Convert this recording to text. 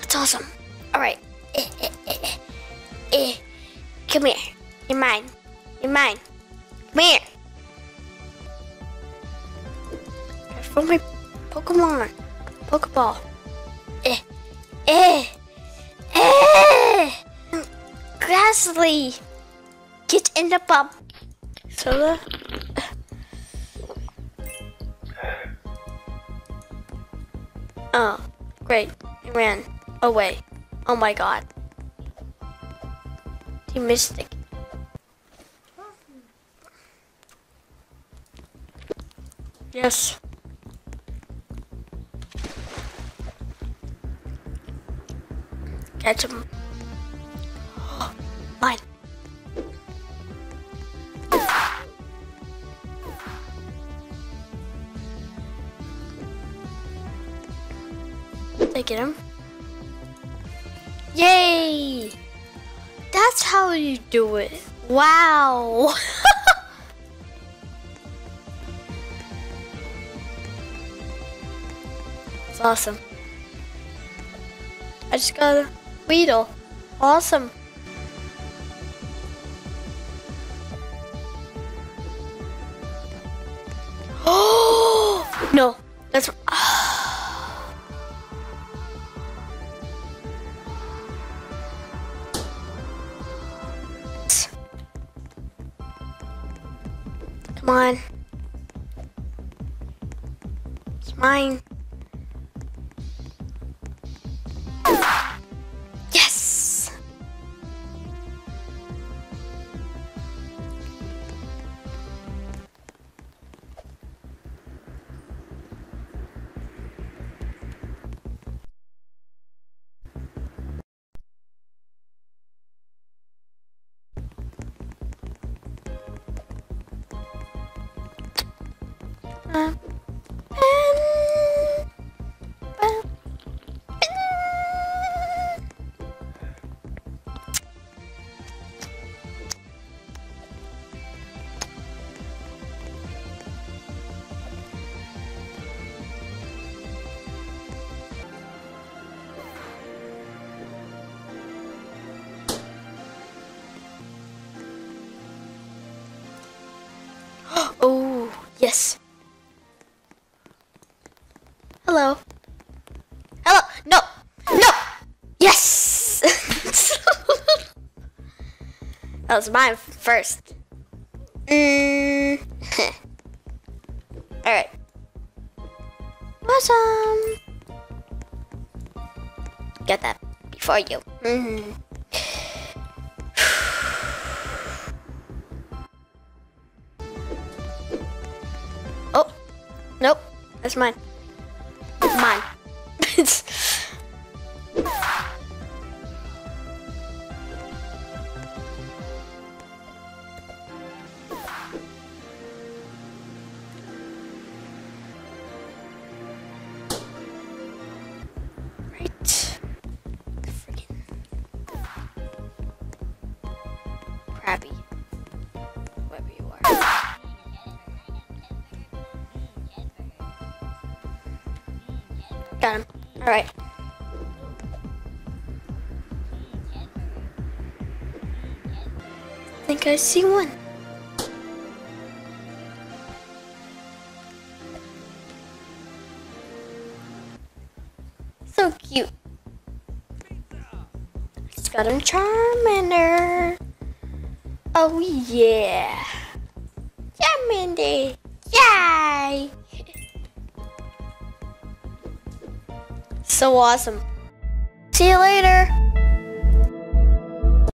That's awesome. Alright. Come here. You're mine. You're mine. Come here. For my Pokemon. Pokeball. Grassley. Get in the pub. Soda. Oh, great. He ran away. Oh my god. He missed it. Yes. Catch him. Mine. Did I get him? Yay! That's how you do it. Wow! It's awesome. I just got a Weedle. Awesome. Oh no, that's. Come on. It's mine. Yes! Oh, yes. Hello. Hello. No. No. Yes. That was mine first. All right. Awesome. Get that before you. Oh, nope, that's mine. Mine. Right. Freaking crabby. Whoever you are. Got him. Alright. I think I see one. So cute. Just got him Charmander. Oh yeah. Charmander. Yay! So awesome. See you later.